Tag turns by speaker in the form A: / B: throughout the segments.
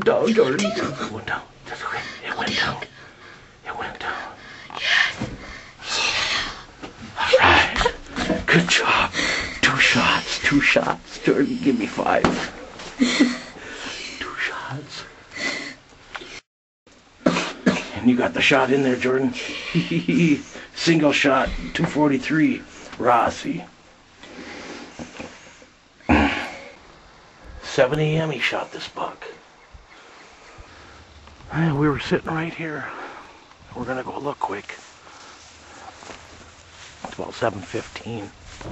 A: down, Jordan. It went down. That's okay. It went down. It went down. Alright. Good job. 2 shots. 2 shots. Jordan, give me 5. 2 shots. And you got the shot in there, Jordan. Single shot. 243. Rossi. 7 a.m. he shot this buck. And we were sitting right here. We're gonna go look quick. It's about 7:15.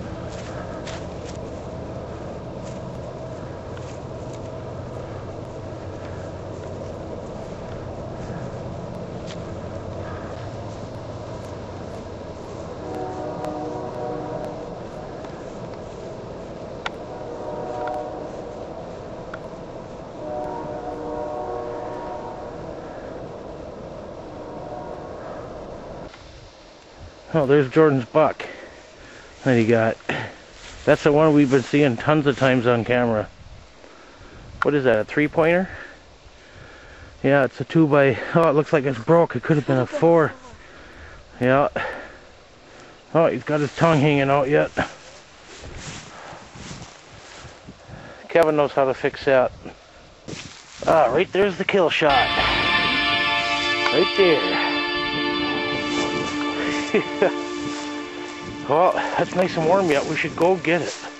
A: Oh, there's Jordan's buck that he got. That's the one we've been seeing tons of times on camera. What is that, a 3-pointer? Yeah, it's a 2 by... Oh, it looks like it's broke. It could have been a 4. Yeah. Oh, he's got his tongue hanging out yet. Kevin knows how to fix that. Ah, right there's the kill shot. Right there. Well, that's nice and warm yet. We should go get it.